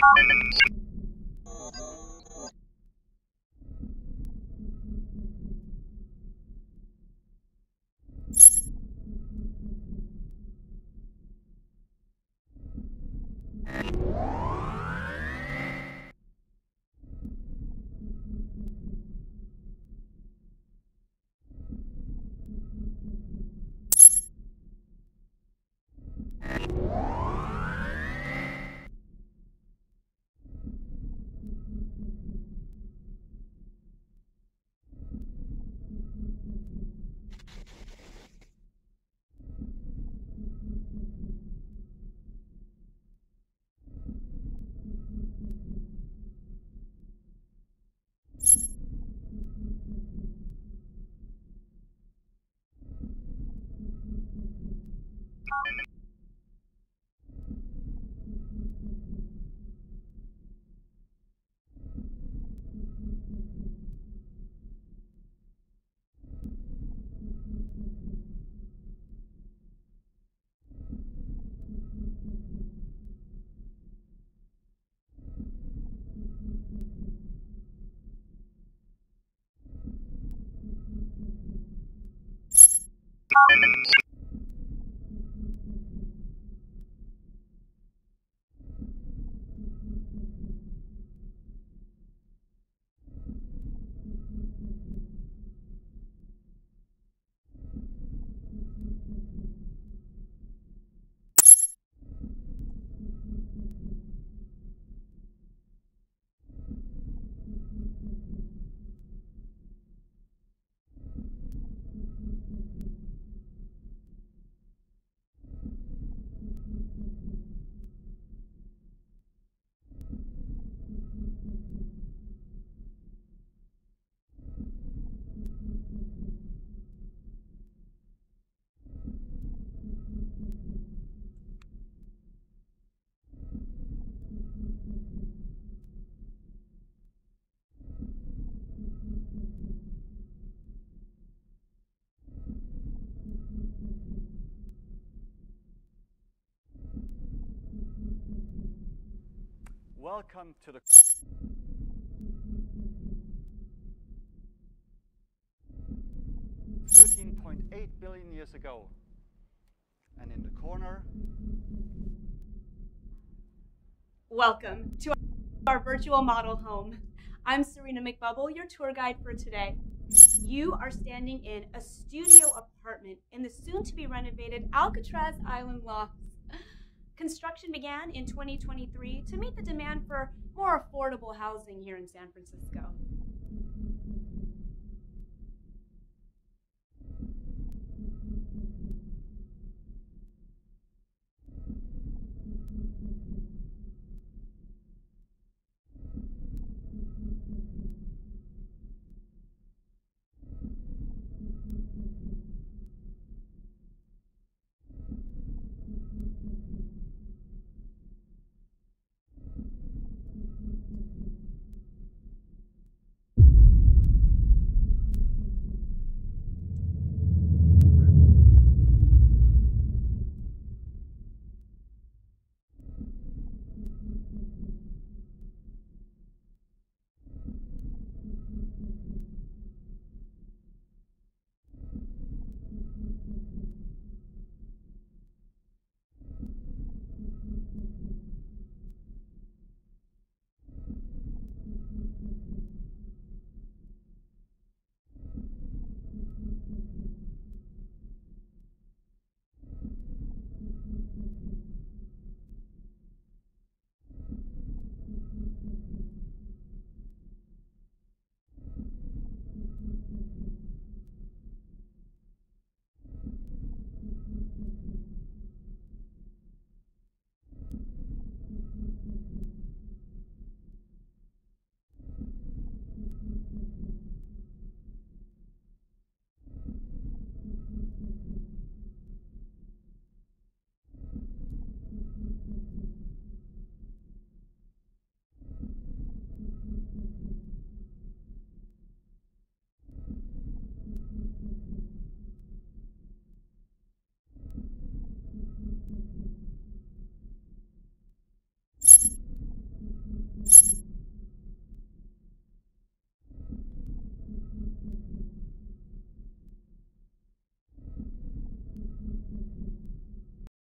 Welcome to the 13.8 billion years ago. And in the corner, welcome to our virtual model home. I'm Serena McBubble, your tour guide for today. You are standing in a studio apartment in the soon-to-be renovated Alcatraz Island Lofts. Construction began in 2023 to meet the demand for more affordable housing here in San Francisco.